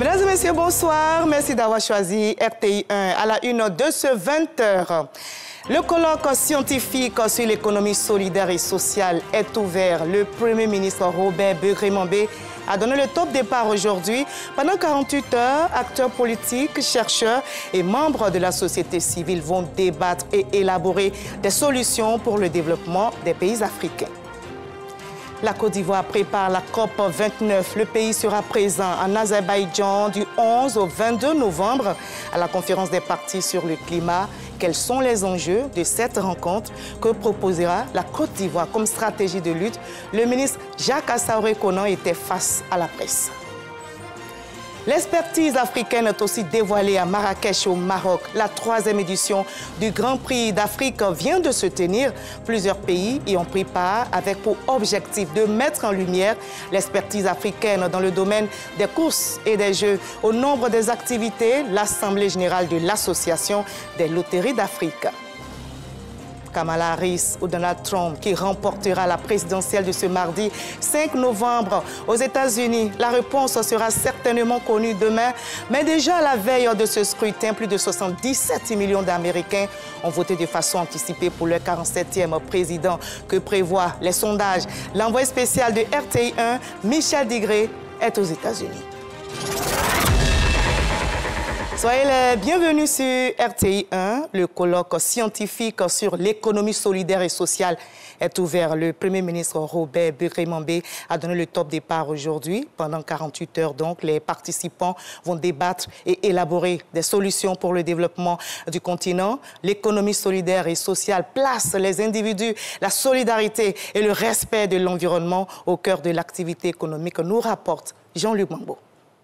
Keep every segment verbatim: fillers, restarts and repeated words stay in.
Mesdames et messieurs, bonsoir. Merci d'avoir choisi R T I un à la une de ce vingt heures. Le colloque scientifique sur l'économie solidaire et sociale est ouvert. Le Premier ministre Robert Begré-Mambé a donné le top départ aujourd'hui. Pendant quarante-huit heures, acteurs politiques, chercheurs et membres de la société civile vont débattre et élaborer des solutions pour le développement des pays africains. La Côte d'Ivoire prépare la COP vingt-neuf. Le pays sera présent en Azerbaïdjan du onze au vingt-deux novembre à la conférence des partis sur le climat. Quels sont les enjeux de cette rencontre? Que proposera la Côte d'Ivoire comme stratégie de lutte? Le ministre Jacques Assaouré-Conan était face à la presse. L'expertise africaine est aussi dévoilée à Marrakech au Maroc. La troisième édition du Grand Prix d'Afrique vient de se tenir. Plusieurs pays y ont pris part avec pour objectif de mettre en lumière l'expertise africaine dans le domaine des courses et des jeux. Au nombre des activités, l'Assemblée générale de l'Association des loteries d'Afrique. Kamala Harris ou Donald Trump qui remportera la présidentielle de ce mardi cinq novembre aux États-Unis. La réponse sera certainement connue demain, mais déjà à la veille de ce scrutin, plus de soixante-dix-sept millions d'Américains ont voté de façon anticipée pour le quarante-septième président que prévoient les sondages. L'envoyé spécial de R T I un, Michel Digré, est aux États-Unis. Soyez les bienvenus sur R T I un. Le colloque scientifique sur l'économie solidaire et sociale est ouvert. Le Premier ministre Robert Begré-Mambé a donné le top départ aujourd'hui. Pendant quarante-huit heures, donc, les participants vont débattre et élaborer des solutions pour le développement du continent. L'économie solidaire et sociale place les individus, la solidarité et le respect de l'environnement au cœur de l'activité économique, nous rapporte Jean-Luc Mambo.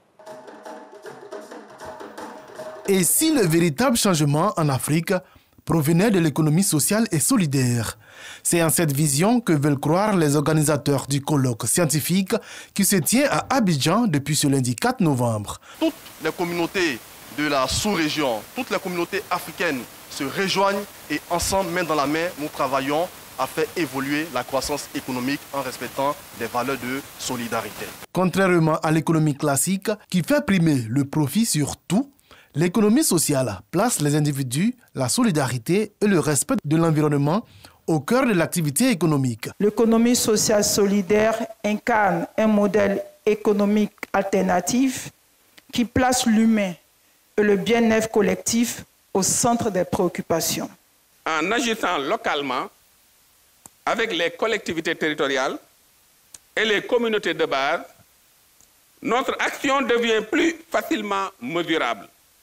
Et si le véritable changement en Afrique provenait de l'économie sociale et solidaire? C'est en cette vision que veulent croire les organisateurs du colloque scientifique qui se tient à Abidjan depuis ce lundi quatre novembre. Toutes les communautés de la sous-région, toutes les communautés africaines se rejoignent et ensemble, main dans la main, nous travaillons à faire évoluer la croissance économique en respectant des valeurs de solidarité. Contrairement à l'économie classique qui fait primer le profit sur tout, l'économie sociale place les individus, la solidarité et le respect de l'environnement au cœur de l'activité économique. L'économie sociale solidaire incarne un modèle économique alternatif qui place l'humain et le bien-être collectif au centre des préoccupations. En agissant localement avec les collectivités territoriales et les communautés de base, notre action devient plus facilement mesurable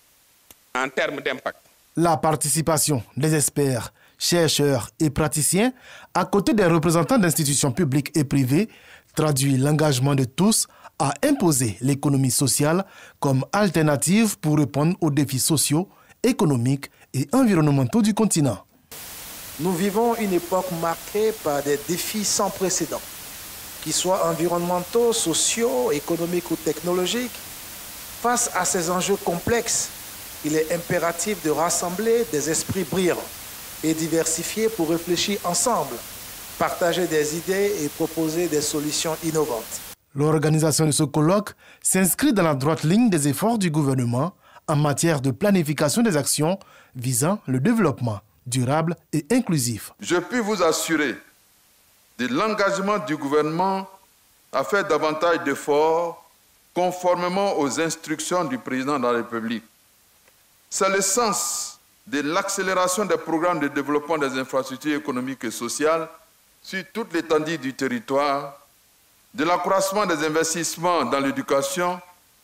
en termes d'impact. La participation des experts, chercheurs et praticiens, à côté des représentants d'institutions publiques et privées, traduit l'engagement de tous à imposer l'économie sociale comme alternative pour répondre aux défis sociaux, économiques et environnementaux du continent. Nous vivons une époque marquée par des défis sans précédent, qu'ils soient environnementaux, sociaux, économiques ou technologiques. Face à ces enjeux complexes, il est impératif de rassembler des esprits brillants et diversifiés pour réfléchir ensemble, partager des idées et proposer des solutions innovantes. L'organisation de ce colloque s'inscrit dans la droite ligne des efforts du gouvernement en matière de planification des actions visant le développement durable et inclusif. Je puis vous assurer de l'engagement du gouvernement à faire davantage d'efforts conformément aux instructions du président de la République. C'est le sens de l'accélération des programmes de développement des infrastructures économiques et sociales sur toute l'étendue du territoire, de l'accroissement des investissements dans l'éducation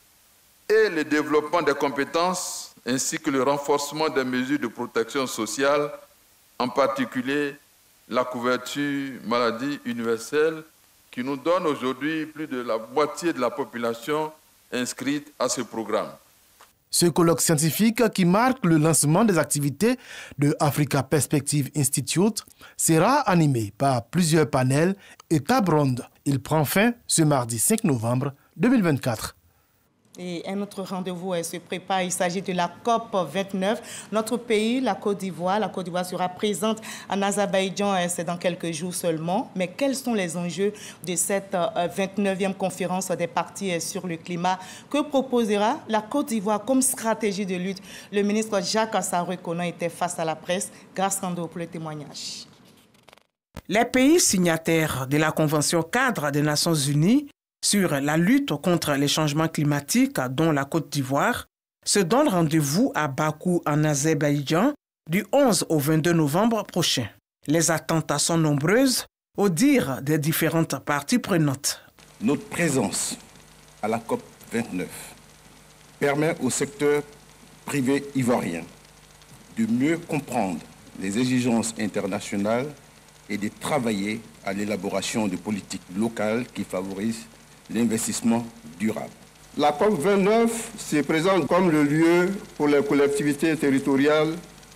et le développement des compétences, ainsi que le renforcement des mesures de protection sociale, en particulier la couverture maladie universelle, qui nous donne aujourd'hui plus de la moitié de la population inscrite à ce programme. Ce colloque scientifique qui marque le lancement des activités de Africa Perspective Institute sera animé par plusieurs panels et tables rondes. Il prend fin ce mardi cinq novembre deux mille vingt-quatre. Et un autre rendez-vous se prépare, il s'agit de la COP vingt-neuf. Notre pays, la Côte d'Ivoire, la Côte d'Ivoire sera présente en Azerbaïdjan, c'est dans quelques jours seulement. Mais quels sont les enjeux de cette vingt-neuvième conférence des partis sur le climat? Que proposera la Côte d'Ivoire comme stratégie de lutte? Le ministre Jacques Assaoui-Kona était face à la presse. Grâce Rando pour le témoignage. Les pays signataires de la Convention cadre des Nations Unies sur la lutte contre les changements climatiques, dont la Côte d'Ivoire, se donnent rendez-vous à Bakou, en Azerbaïdjan, du onze au vingt-deux novembre prochain. Les attentes sont nombreuses, au dire des différentes parties prenantes. Notre présence à la COP vingt-neuf permet au secteur privé ivoirien de mieux comprendre les exigences internationales et de travailler à l'élaboration de politiques locales qui favorisent l'investissement durable. La COP vingt-neuf se présente comme le lieu pour les collectivités territoriales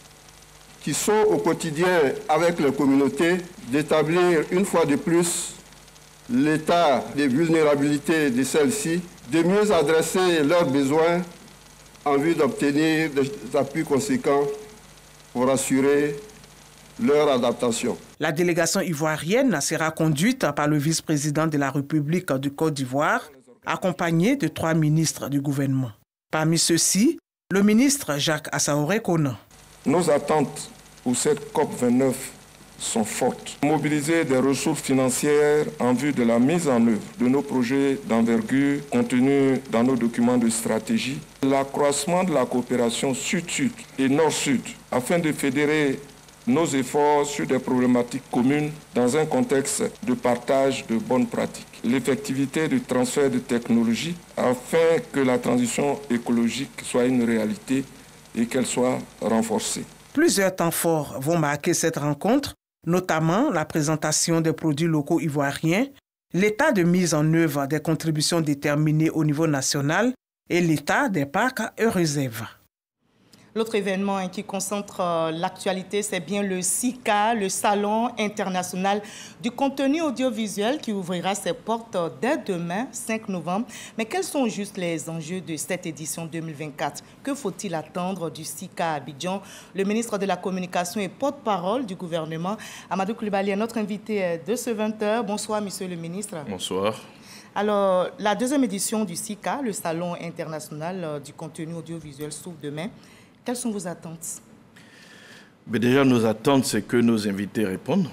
qui sont au quotidien avec les communautés d'établir une fois de plus l'état de vulnérabilité de celles-ci, de mieux adresser leurs besoins en vue d'obtenir des appuis conséquents pour assurer leur adaptation. La délégation ivoirienne sera conduite par le vice-président de la République de Côte d'Ivoire, accompagné de trois ministres du gouvernement. Parmi ceux-ci, le ministre Jacques Assaoui-Kona. Nos attentes pour cette COP vingt-neuf sont fortes. Mobiliser des ressources financières en vue de la mise en œuvre de nos projets d'envergure contenus dans nos documents de stratégie, l'accroissement de la coopération sud-sud et nord-sud afin de fédérer nos efforts sur des problématiques communes dans un contexte de partage de bonnes pratiques. L'effectivité du transfert de technologies afin que la transition écologique soit une réalité et qu'elle soit renforcée. Plusieurs temps forts vont marquer cette rencontre, notamment la présentation des produits locaux ivoiriens, l'état de mise en œuvre des contributions déterminées au niveau national et l'état des parcs et réserves. L'autre événement qui concentre l'actualité, c'est bien le SICA, le Salon international du contenu audiovisuel qui ouvrira ses portes dès demain, cinq novembre. Mais quels sont juste les enjeux de cette édition deux mille vingt-quatre? Que faut-il attendre du SICA à Abidjan? Le ministre de la Communication et porte-parole du gouvernement, Amadou Coulibaly, est notre invité de ce vingt heures. Bonsoir, monsieur le ministre. Bonsoir. Alors, la deuxième édition du SICA, le Salon international du contenu audiovisuel, s'ouvre demain. Quelles sont vos attentes? Mais déjà, nos attentes, c'est que nos invités répondent.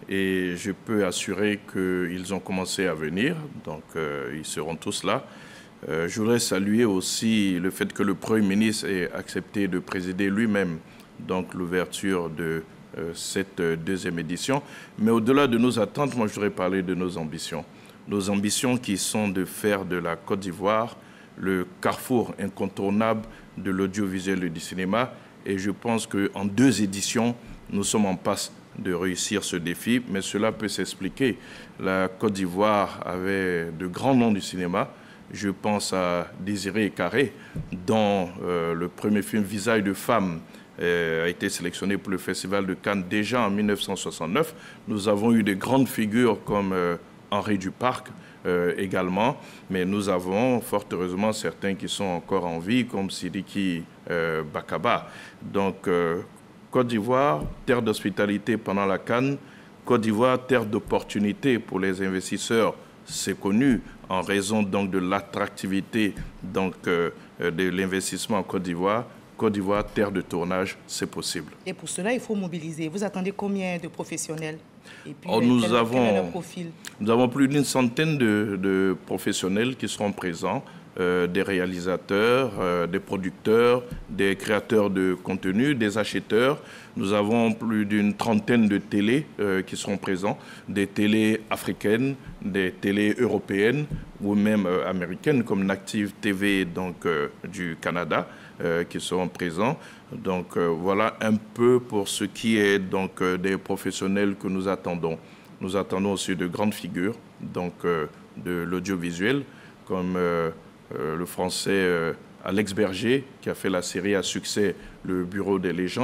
Et je peux assurer qu'ils ont commencé à venir. Donc, euh, ils seront tous là. Euh, je voudrais saluer aussi le fait que le Premier ministre ait accepté de présider lui-même donc l'ouverture de euh, cette deuxième édition. Mais au-delà de nos attentes, moi, je voudrais parler de nos ambitions. Nos ambitions qui sont de faire de la Côte d'Ivoire le carrefour incontournable de l'audiovisuel et du cinéma. Et je pense qu'en deux éditions, nous sommes en passe de réussir ce défi. Mais cela peut s'expliquer. La Côte d'Ivoire avait de grands noms du cinéma. Je pense à Désiré Carré, dont euh, le premier film Visage de femme euh, a été sélectionné pour le Festival de Cannes déjà en mille neuf cent soixante-neuf. Nous avons eu de grandes figures comme euh, Henri Duparc, Euh, également, mais nous avons fort heureusement certains qui sont encore en vie, comme Sidiki euh, Bakaba. Donc, euh, Côte d'Ivoire, terre d'hospitalité pendant la Cannes, Côte d'Ivoire, terre d'opportunité pour les investisseurs, c'est connu, en raison donc de l'attractivité donc euh, de l'investissement en Côte d'Ivoire. Côte d'Ivoire, terre de tournage, c'est possible. Et pour cela, il faut mobiliser. Vous attendez combien de professionnels? Et puis, oh, nous, quel, avons, quel est le profil? Nous avons plus d'une centaine de, de professionnels qui seront présents, euh, des réalisateurs, euh, des producteurs, des créateurs de contenu, des acheteurs. Nous avons plus d'une trentaine de télés euh, qui seront présents, des télés africaines, des télés européennes ou même euh, américaines comme Nactive T V donc, euh, du Canada. Euh, qui seront présents. Donc euh, voilà un peu pour ce qui est donc, euh, des professionnels que nous attendons. Nous attendons aussi de grandes figures donc, euh, de l'audiovisuel, comme euh, euh, le français euh, Alex Berger, qui a fait la série à succès Le Bureau des légendes.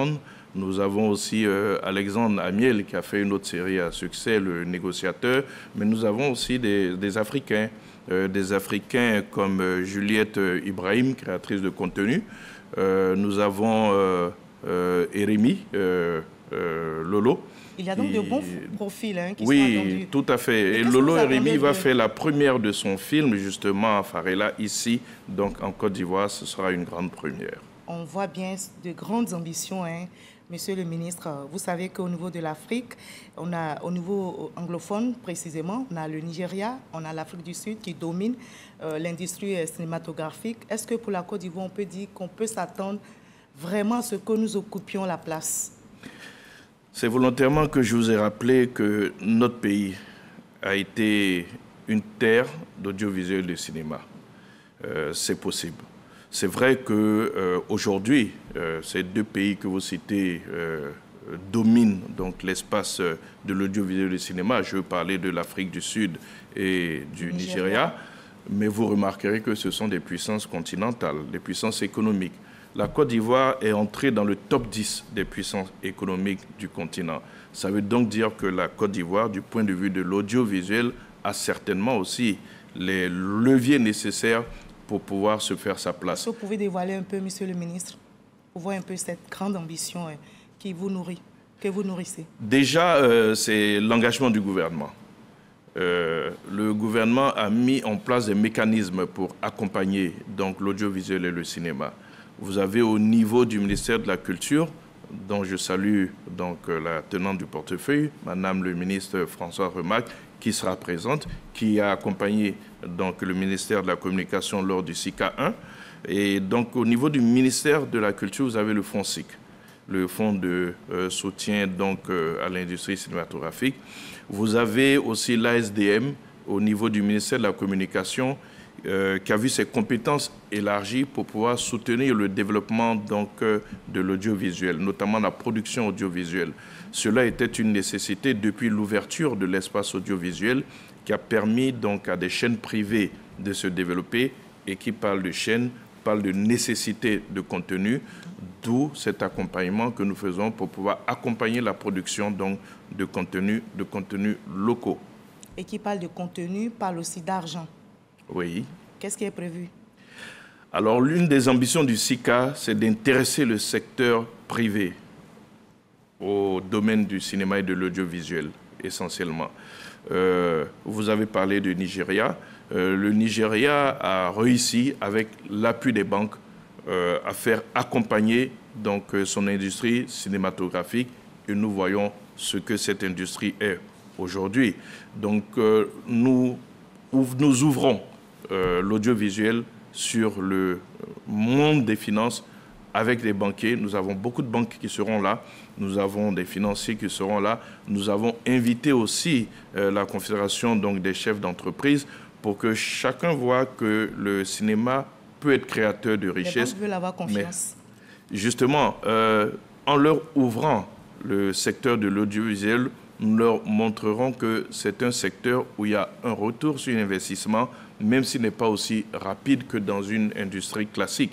Nous avons aussi euh, Alexandre Amiel qui a fait une autre série à succès, Le Négociateur. Mais nous avons aussi des, des Africains, euh, des Africains comme euh, Juliette Ibrahim, créatrice de contenu. Euh, nous avons euh, euh, Erémi euh, euh, Lolo. Il y a donc qui... de bons profils hein, qui oui, sont attendus. Oui, tout à fait. Et Lolo Erémi va faire la première de son film, justement, à Farella, ici, donc en Côte d'Ivoire. Ce sera une grande première. On voit bien de grandes ambitions, hein. Monsieur le ministre. Vous savez qu'au niveau de l'Afrique, on a, au niveau anglophone précisément, on a le Nigeria, on a l'Afrique du Sud qui domine euh, l'industrie cinématographique. Est-ce que pour la Côte d'Ivoire, on peut dire qu'on peut s'attendre vraiment à ce que nous occupions la place? C'est volontairement que je vous ai rappelé que notre pays a été une terre d'audiovisuel et de cinéma. Euh, c'est possible. C'est vrai qu'aujourd'hui, euh, euh, ces deux pays que vous citez euh, dominent donc l'espace de l'audiovisuel et du cinéma. Je veux parler de l'Afrique du Sud et du Nigeria. Nigeria, mais vous remarquerez que ce sont des puissances continentales, des puissances économiques. La Côte d'Ivoire est entrée dans le top dix des puissances économiques du continent. Ça veut donc dire que la Côte d'Ivoire, du point de vue de l'audiovisuel, a certainement aussi les leviers nécessaires pour pouvoir se faire sa place. Est-ce que vous pouvez dévoiler un peu, monsieur le ministre, pour voir un peu cette grande ambition hein, qui vous nourrit, que vous nourrissez? Déjà, euh, c'est l'engagement du gouvernement. Euh, le gouvernement a mis en place des mécanismes pour accompagner donc l'audiovisuel et le cinéma. Vous avez au niveau du ministère de la Culture, dont je salue donc la tenante du portefeuille, Madame le ministre François Remac, qui sera présente, qui a accompagné donc le ministère de la Communication lors du S I C A un. Et donc au niveau du ministère de la Culture, vous avez le Fonds S I C, le Fonds de euh, soutien donc euh, à l'industrie cinématographique. Vous avez aussi l'A S D M au niveau du ministère de la Communication, Euh, qui a vu ses compétences élargies pour pouvoir soutenir le développement donc, euh, de l'audiovisuel, notamment la production audiovisuelle. Cela était une nécessité depuis l'ouverture de l'espace audiovisuel qui a permis donc, à des chaînes privées de se développer, et qui parle de chaînes, parle de nécessité de contenu, d'où cet accompagnement que nous faisons pour pouvoir accompagner la production donc, de contenus de contenus locaux. Et qui parle de contenu, parle aussi d'argent. Oui. Qu'est-ce qui est prévu? Alors, l'une des ambitions du S I C A, c'est d'intéresser le secteur privé au domaine du cinéma et de l'audiovisuel, essentiellement. Euh, vous avez parlé du Nigeria. Euh, le Nigeria a réussi, avec l'appui des banques, euh, à faire accompagner donc, son industrie cinématographique, et nous voyons ce que cette industrie est aujourd'hui. Donc, euh, nous, nous ouvrons Euh, l'audiovisuel sur le monde des finances avec des banquiers. Nous avons beaucoup de banques qui seront là. Nous avons des financiers qui seront là. Nous avons invité aussi euh, la Confédération donc, des chefs d'entreprise pour que chacun voit que le cinéma peut être créateur de richesses. Les banques veulent avoir confiance. Mais justement, euh, en leur ouvrant le secteur de l'audiovisuel, nous leur montrerons que c'est un secteur où il y a un retour sur l'investissement, même s'il n'est pas aussi rapide que dans une industrie classique.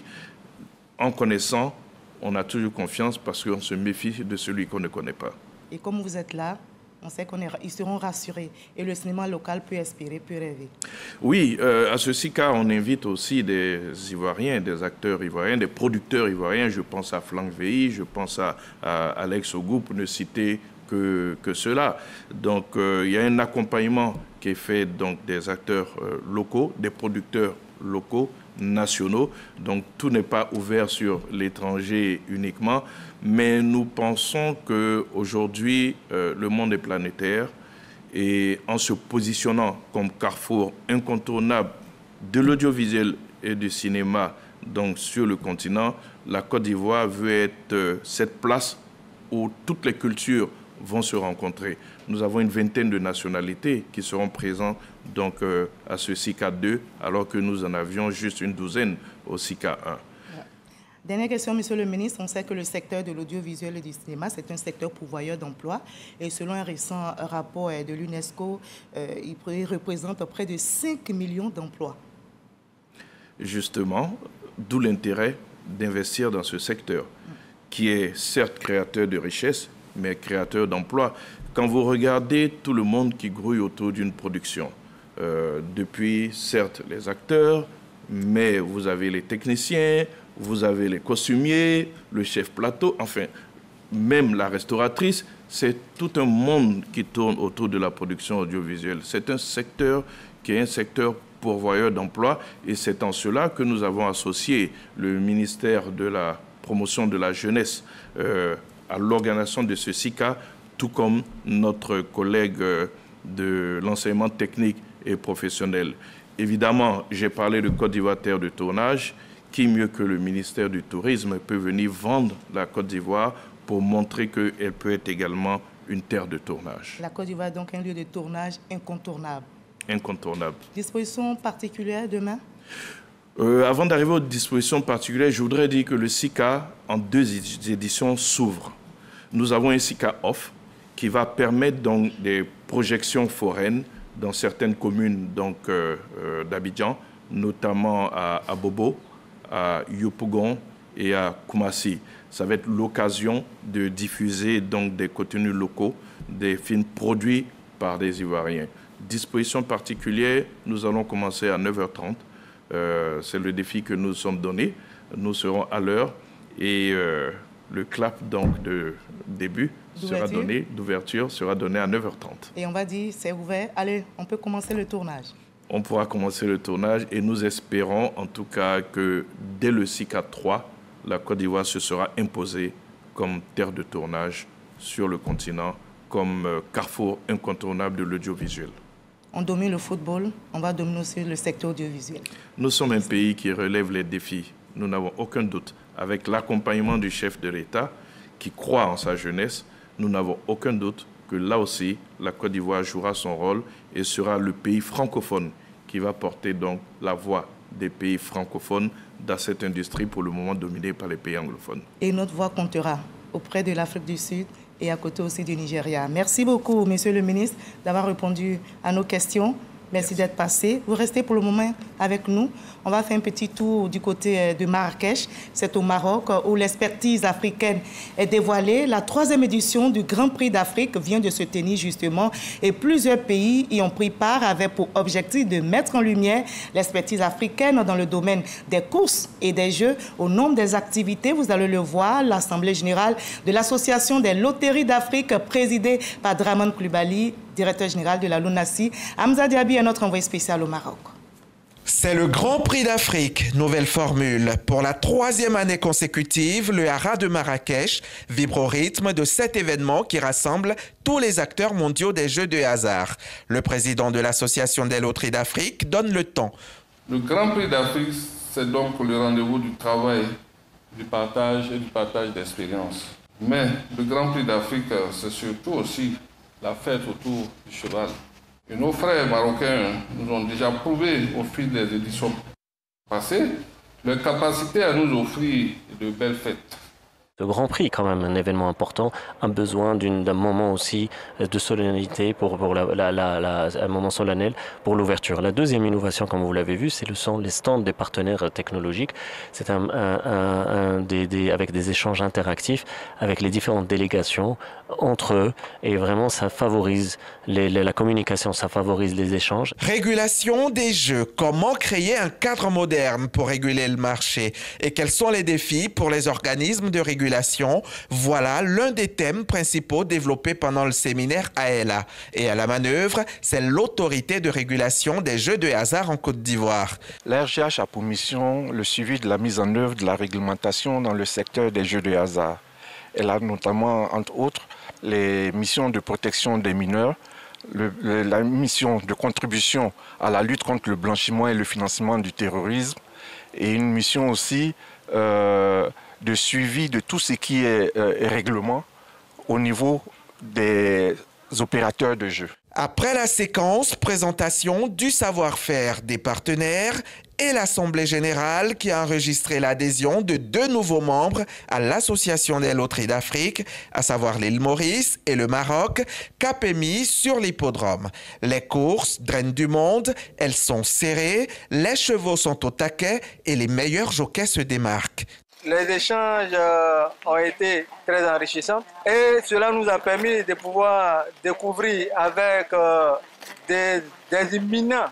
En connaissant, on a toujours confiance parce qu'on se méfie de celui qu'on ne connaît pas. Et comme vous êtes là, on sait qu'ils seront rassurés et le cinéma local peut espérer, peut rêver. Oui, euh, à ceci car on invite aussi des Ivoiriens, des acteurs ivoiriens, des producteurs ivoiriens. Je pense à Flank V I, je pense à, à Alex Ogou, pour ne citer que, que cela. Donc, euh, il y a un accompagnement qui est fait donc, des acteurs euh, locaux, des producteurs locaux, nationaux. Donc, tout n'est pas ouvert sur l'étranger uniquement, mais nous pensons qu'aujourd'hui, euh, le monde est planétaire et en se positionnant comme carrefour incontournable de l'audiovisuel et du cinéma donc, sur le continent, la Côte d'Ivoire veut être euh, cette place où toutes les cultures vont se rencontrer. Nous avons une vingtaine de nationalités qui seront présentes donc, euh, à ce S I C A deux, alors que nous en avions juste une douzaine au S I C A un. Dernière question, Monsieur le ministre. On sait que le secteur de l'audiovisuel et du cinéma, c'est un secteur pourvoyeur d'emplois. Et selon un récent rapport de l'UNESCO, euh, il représente près de cinq millions d'emplois. Justement, d'où l'intérêt d'investir dans ce secteur, qui est certes créateur de richesses, mais créateur d'emplois. Quand vous regardez tout le monde qui grouille autour d'une production, euh, depuis certes les acteurs, mais vous avez les techniciens, vous avez les costumiers, le chef plateau, enfin, même la restauratrice, c'est tout un monde qui tourne autour de la production audiovisuelle. C'est un secteur qui est un secteur pourvoyeur d'emplois et c'est en cela que nous avons associé le ministère de la promotion de la jeunesse euh, à l'organisation de ce SICA, tout comme notre collègue euh, de l'enseignement technique et professionnel. Évidemment, j'ai parlé de Côte d'Ivoire terre de tournage. Qui mieux que le ministère du Tourisme peut venir vendre la Côte d'Ivoire pour montrer qu'elle peut être également une terre de tournage. La Côte d'Ivoire est donc un lieu de tournage incontournable. Incontournable. Dispositions particulières demain? euh, Avant d'arriver aux dispositions particulières, je voudrais dire que le SICA, en deux éditions, s'ouvre. Nous avons un SICA off qui va permettre donc des projections foraines dans certaines communes donc, euh, euh, d'Abidjan, notamment à, à Bobo, à Yopougon et à Koumassi. Ça va être l'occasion de diffuser donc des contenus locaux, des films produits par des Ivoiriens. Disposition particulière, nous allons commencer à neuf heures trente. Euh, c'est le défi que nous nous sommes donné. Nous serons à l'heure et euh, le clap donc de début sera donné, d'ouverture sera donné à neuf heures trente. Et on va dire, c'est ouvert, allez, on peut commencer le tournage. On pourra commencer le tournage et nous espérons en tout cas que dès le SICA trois, la Côte d'Ivoire se sera imposée comme terre de tournage sur le continent, comme carrefour incontournable de l'audiovisuel. On domine le football, on va dominer aussi le secteur audiovisuel. Nous sommes un pays qui relève les défis, nous n'avons aucun doute. Avec l'accompagnement du chef de l'État qui croit en sa jeunesse, nous n'avons aucun doute que là aussi, la Côte d'Ivoire jouera son rôle et sera le pays francophone qui va porter donc la voix des pays francophones dans cette industrie pour le moment dominée par les pays anglophones. Et notre voix comptera auprès de l'Afrique du Sud et à côté aussi du Nigeria. Merci beaucoup, Monsieur le ministre, d'avoir répondu à nos questions. Merci d'être passé. Vous restez pour le moment avec nous. On va faire un petit tour du côté de Marrakech. C'est au Maroc où l'expertise africaine est dévoilée. La troisième édition du Grand Prix d'Afrique vient de se tenir justement et plusieurs pays y ont pris part avec pour objectif de mettre en lumière l'expertise africaine dans le domaine des courses et des jeux. Au nombre des activités, vous allez le voir, l'Assemblée générale de l'Association des loteries d'Afrique présidée par Draman Coulibaly, directeur général de la LONASI. Hamza Diaby est notre envoyé spécial au Maroc. C'est le Grand Prix d'Afrique, nouvelle formule. Pour la troisième année consécutive, le Haras de Marrakech vibre au rythme de cet événement qui rassemble tous les acteurs mondiaux des jeux de hasard. Le président de l'Association des loteries d'Afrique donne le ton. Le Grand Prix d'Afrique, c'est donc le rendez-vous du travail, du partage et du partage d'expérience. Mais le Grand Prix d'Afrique, c'est surtout aussi la fête autour du cheval. Et nos frères marocains nous ont déjà prouvé au fil des éditions passées leur capacité à nous offrir de belles fêtes. Le Grand Prix est quand même un événement important, un besoin d'un moment aussi de solennité, pour, pour la, la, la, la, un moment solennel pour l'ouverture. La deuxième innovation, comme vous l'avez vu, c'est le sont les stands des partenaires technologiques. C'est un, un, un, un des, des, avec des échanges interactifs avec les différentes délégations entre eux, et vraiment ça favorise les, les, la communication, ça favorise les échanges. Régulation des jeux. Comment créer un cadre moderne pour réguler le marché? Et quels sont les défis pour les organismes de régulation? Voilà l'un des thèmes principaux développés pendant le séminaire A L A. Et à la manœuvre, c'est l'autorité de régulation des jeux de hasard en Côte d'Ivoire. La R G H a pour mission le suivi de la mise en œuvre de la réglementation dans le secteur des jeux de hasard. Elle a notamment, entre autres, les missions de protection des mineurs, le, le, la mission de contribution à la lutte contre le blanchiment et le financement du terrorisme, et une mission aussi euh, de suivi de tout ce qui est euh, règlement au niveau des opérateurs de jeux. Après la séquence, présentation du savoir-faire des partenaires et l'Assemblée générale qui a enregistré l'adhésion de deux nouveaux membres à l'Association des loteries d'Afrique, à savoir l'île Maurice et le Maroc, cap est mis sur l'hippodrome. Les courses drainent du monde, elles sont serrées, les chevaux sont au taquet et les meilleurs jockeys se démarquent. les échanges euh, ont été très enrichissants et cela nous a permis de pouvoir découvrir avec euh, des, des éminents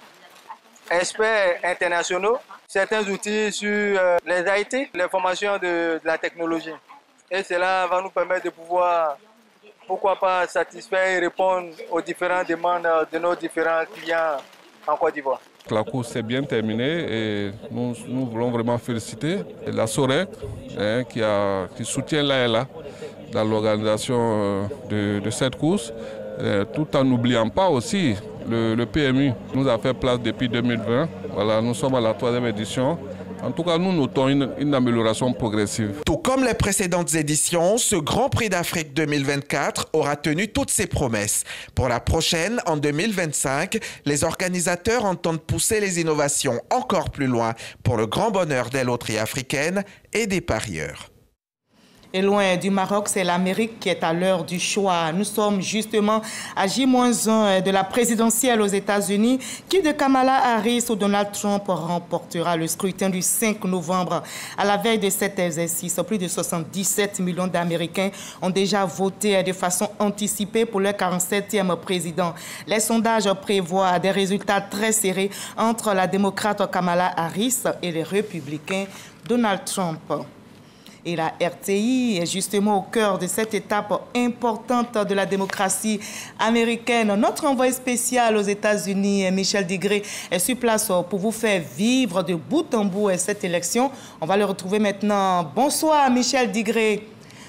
experts internationaux certains outils sur euh, les I T, l'information de, de la technologie. Et cela va nous permettre de pouvoir, pourquoi pas, satisfaire et répondre aux différentes demandes de nos différents clients en Côte d'Ivoire. La course s'est bien terminée et nous, nous voulons vraiment féliciter la SOREC hein, qui, a, qui soutient l'A L A dans l'organisation de, de cette course, euh, tout en n'oubliant pas aussi le, le P M U. Nous a fait place depuis deux mille vingt. Voilà, nous sommes à la troisième édition. En tout cas, nous notons une, une amélioration progressive. Tout comme les précédentes éditions, ce Grand Prix d'Afrique deux mille vingt-quatre aura tenu toutes ses promesses. Pour la prochaine, en deux mille vingt-cinq, les organisateurs entendent pousser les innovations encore plus loin pour le grand bonheur des loteries africaines et des parieurs. Et loin du Maroc, c'est l'Amérique qui est à l'heure du choix. Nous sommes justement à J moins un de la présidentielle aux États-Unis. Qui de Kamala Harris ou Donald Trump remportera le scrutin du cinq novembre? À la veille de cet exercice, plus de soixante-dix-sept millions d'Américains ont déjà voté de façon anticipée pour leur quarante-septième président. Les sondages prévoient des résultats très serrés entre la démocrate Kamala Harris et les républicains Donald Trump. Et la R T I est justement au cœur de cette étape importante de la démocratie américaine. Notre envoyé spécial aux États-Unis, Michel Digré, est sur place pour vous faire vivre de bout en bout cette élection. On va le retrouver maintenant. Bonsoir, Michel Digré.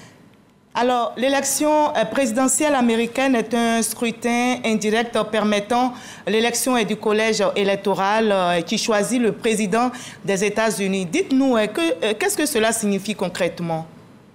Alors, l'élection présidentielle américaine est un scrutin indirect permettant l'élection du collège électoral qui choisit le président des États-Unis. Dites-nous, qu'est-ce que cela signifie concrètement?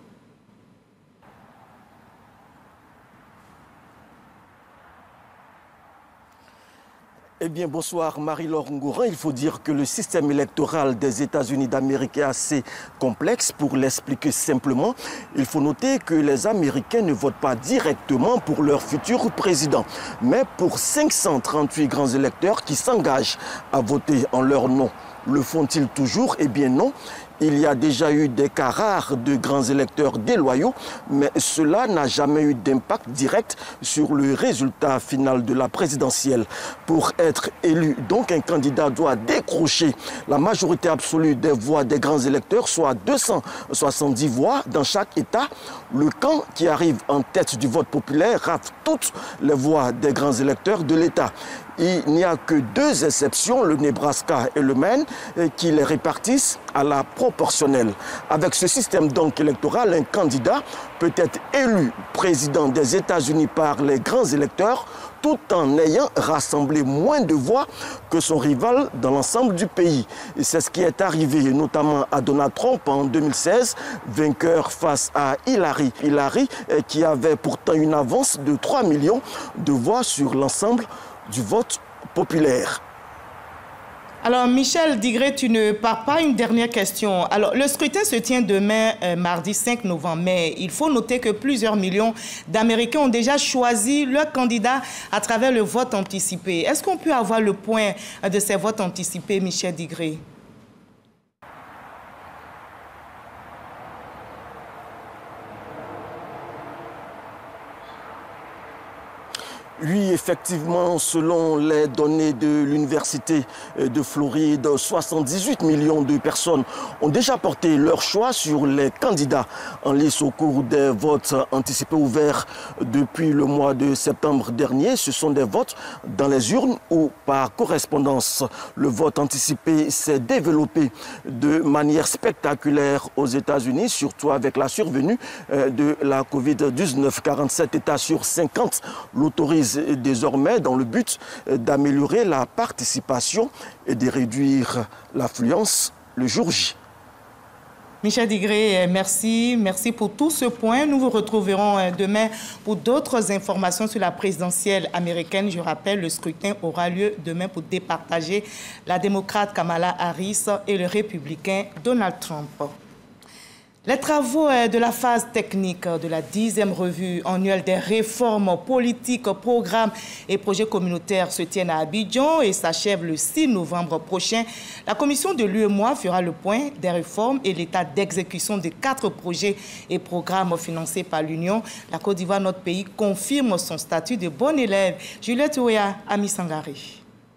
Eh bien, bonsoir Marie-Laure Ngouran. Il faut dire que le système électoral des États-Unis d'Amérique est assez complexe. Pour l'expliquer simplement, il faut noter que les Américains ne votent pas directement pour leur futur président, mais pour cinq cent trente-huit grands électeurs qui s'engagent à voter en leur nom. Le font-ils toujours? Eh bien non. Il y a déjà eu des cas rares de grands électeurs déloyaux, mais cela n'a jamais eu d'impact direct sur le résultat final de la présidentielle. Pour être élu, donc, un candidat doit décrocher la majorité absolue des voix des grands électeurs, soit deux cent soixante-dix voix dans chaque État. Le camp qui arrive en tête du vote populaire rate toutes les voix des grands électeurs de l'État. Il n'y a que deux exceptions, le Nebraska et le Maine, qui les répartissent à la proportionnelle. Avec ce système donc électoral, un candidat peut être élu président des États-Unis par les grands électeurs tout en ayant rassemblé moins de voix que son rival dans l'ensemble du pays. Et c'est ce qui est arrivé notamment à Donald Trump en deux mille seize, vainqueur face à Hillary. Hillary qui avait pourtant une avance de trois millions de voix sur l'ensemble du vote populaire. Alors, Michel Digré, tu ne pars pas. Une dernière question. Alors, le scrutin se tient demain, euh, mardi cinq novembre, mais il faut noter que plusieurs millions d'Américains ont déjà choisi leur candidat à travers le vote anticipé. Est-ce qu'on peut avoir le point de ces votes anticipés, Michel Digré? Oui, effectivement, selon les données de l'Université de Floride, soixante-dix-huit millions de personnes ont déjà porté leur choix sur les candidats en lice au cours des votes anticipés ouverts depuis le mois de septembre dernier. Ce sont des votes dans les urnes ou par correspondance. Le vote anticipé s'est développé de manière spectaculaire aux États-Unis, surtout avec la survenue de la COVID dix-neuf. quarante-sept États sur cinquante l'autorisent désormais dans le but d'améliorer la participation et de réduire l'affluence le jour J. Michel Digré, merci. Merci pour tout ce point. Nous vous retrouverons demain pour d'autres informations sur la présidentielle américaine. Je rappelle, le scrutin aura lieu demain pour départager la démocrate Kamala Harris et le républicain Donald Trump. Les travaux de la phase technique de la dixième revue annuelle des réformes politiques, programmes et projets communautaires se tiennent à Abidjan et s'achèvent le six novembre prochain. La commission de l'U E M O A fera le point des réformes et l'état d'exécution de quatre projets et programmes financés par l'Union. La Côte d'Ivoire, notre pays, confirme son statut de bon élève. Juliette Ouya, Ami Sangari.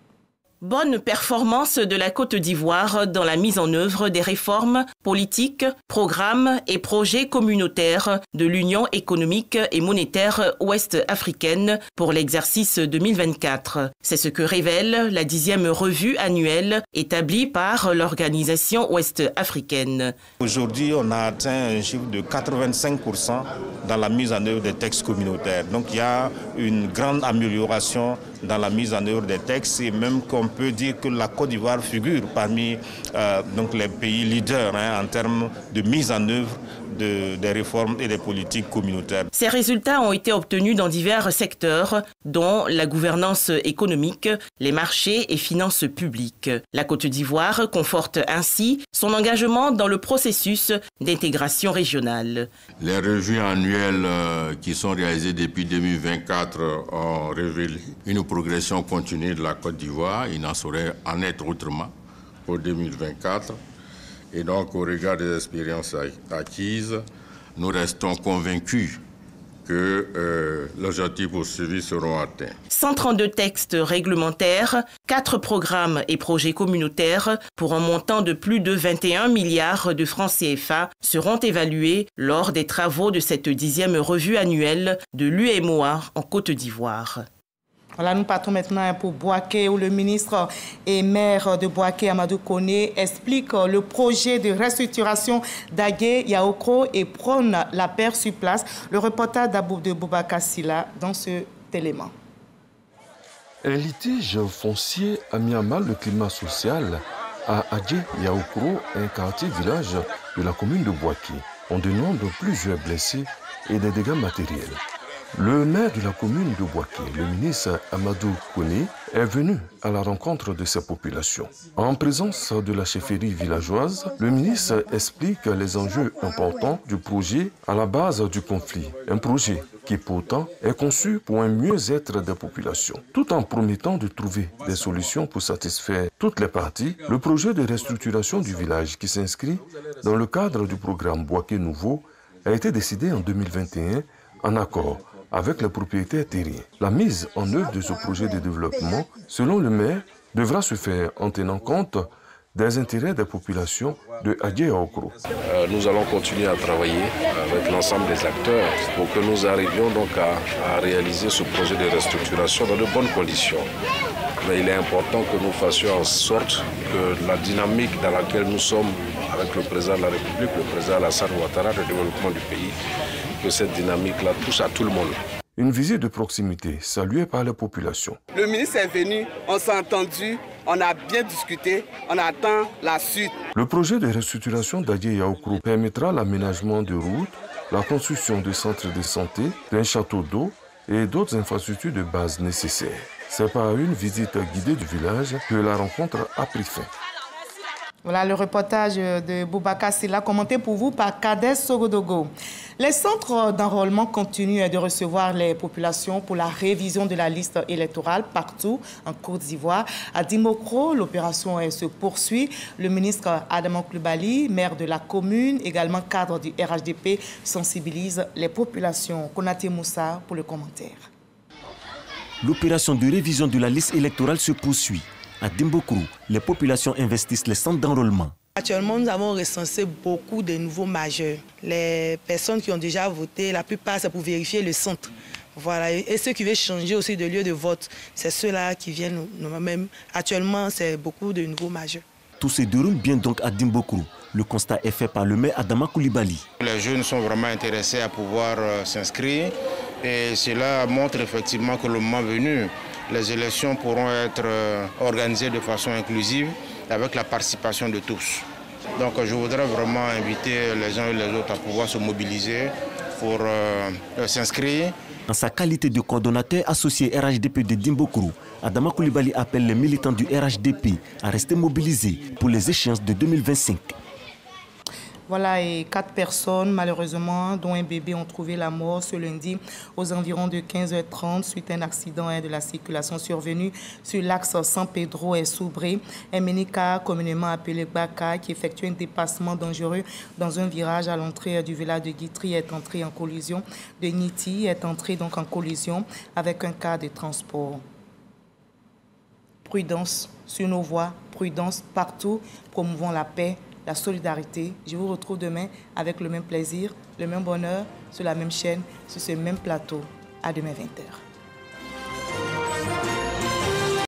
Bonne performance de la Côte d'Ivoire dans la mise en œuvre des réformes politiques, programmes et projets communautaires de l'Union économique et monétaire ouest-africaine pour l'exercice deux mille vingt-quatre. C'est ce que révèle la dixième revue annuelle établie par l'organisation ouest-africaine. Aujourd'hui, on a atteint un chiffre de quatre-vingt-cinq pour cent dans la mise en œuvre des textes communautaires. Donc il y a une grande amélioration dans la mise en œuvre des textes et même qu'on peut dire que la Côte d'Ivoire figure parmi euh, donc les pays leaders hein, en termes de mise en œuvre de, des réformes et des politiques communautaires. Ces résultats ont été obtenus dans divers secteurs, dont la gouvernance économique, les marchés et finances publiques. La Côte d'Ivoire conforte ainsi son engagement dans le processus d'intégration régionale. Les revues annuelles euh, qui sont réalisées depuis deux mille vingt-quatre ont révélé une progression continue de la Côte d'Ivoire. Il n'en saurait en être autrement pour deux mille vingt-quatre. Et donc, au regard des expériences acquises, nous restons convaincus que euh, l'objectif poursuivi seront atteints. cent trente-deux textes réglementaires, quatre programmes et projets communautaires pour un montant de plus de vingt et un milliards de francs C F A seront évalués lors des travaux de cette dixième revue annuelle de l'U E M O A en Côte d'Ivoire. Voilà, nous partons maintenant pour Bouaké, où le ministre et maire de Bouaké, Amadou Koné, explique le projet de restructuration d'Agué Yaoukro et prône la paix sur place. Le reportage de Boubacar Silla dans cet élément. Un litige foncier a mis à mal le climat social à Agué Yaoukro, un quartier village de la commune de Bouaké. On dénombre plusieurs blessés et des dégâts matériels. Le maire de la commune de Bouaké, le ministre Amadou Koné, est venu à la rencontre de ces populations. En présence de la chefferie villageoise, le ministre explique les enjeux importants du projet à la base du conflit. Un projet qui pourtant est conçu pour un mieux-être des populations. Tout en promettant de trouver des solutions pour satisfaire toutes les parties, le projet de restructuration du village qui s'inscrit dans le cadre du programme Bouaké Nouveau a été décidé en deux mille vingt et un en accord avec les propriétaires terriens. La mise en œuvre de ce projet de développement, selon le maire, devra se faire en tenant compte des intérêts des populations de Agué Yaoukro. Euh, nous allons continuer à travailler avec l'ensemble des acteurs pour que nous arrivions donc à, à réaliser ce projet de restructuration dans de bonnes conditions. Mais il est important que nous fassions en sorte que la dynamique dans laquelle nous sommes avec le président de la République, le président Alassane Ouattara, le développement du pays, que cette dynamique-là touche à tout le monde. Une visite de proximité saluée par les populations. Le ministre est venu, on s'est entendu, on a bien discuté, on attend la suite. Le projet de restructuration d'Agué Yaoukro permettra l'aménagement de routes, la construction de centres de santé, d'un château d'eau et d'autres infrastructures de base nécessaires. C'est par une visite guidée du village que la rencontre a pris fin. Voilà le reportage de Boubacar Silla, commenté pour vous par Kades Sogodogo. Les centres d'enrôlement continuent de recevoir les populations pour la révision de la liste électorale partout en Côte d'Ivoire. À Dimokro, l'opération se poursuit. Le ministre Adama Coulibaly, maire de la commune, également cadre du R H D P, sensibilise les populations. Konaté Moussa pour le commentaire. L'opération de révision de la liste électorale se poursuit. À Dimbokrou, les populations investissent les centres d'enrôlement. Actuellement, nous avons recensé beaucoup de nouveaux majeurs. Les personnes qui ont déjà voté, la plupart, c'est pour vérifier le centre. Voilà. Et ceux qui veulent changer aussi de lieu de vote, c'est ceux-là qui viennent nous-mêmes. Actuellement, c'est beaucoup de nouveaux majeurs. Tout se déroule bien donc à Dimbokrou. Le constat est fait par le maire Adama Coulibaly. Les jeunes sont vraiment intéressés à pouvoir euh, s'inscrire et cela montre effectivement que le moment venu, les élections pourront être euh, organisées de façon inclusive avec la participation de tous. Donc je voudrais vraiment inviter les uns et les autres à pouvoir se mobiliser pour euh, s'inscrire. En sa qualité de coordonnateur associé R H D P de Dimbokrou, Adama Coulibaly appelle les militants du R H D P à rester mobilisés pour les échéances de deux mille vingt-cinq. Voilà, et quatre personnes, malheureusement, dont un bébé, ont trouvé la mort ce lundi aux environs de quinze heures trente suite à un accident de la circulation survenu sur l'axe San Pedro et Soubré. Un minicar, communément appelé Baka, qui effectuait un dépassement dangereux dans un virage à l'entrée du village de Guitry, est entré en collision. De Niti est entré donc en collision avec un car de transport. Prudence sur nos voies, prudence partout, promouvons la paix, la solidarité. Je vous retrouve demain avec le même plaisir, le même bonheur, sur la même chaîne, sur ce même plateau. À demain vingt heures.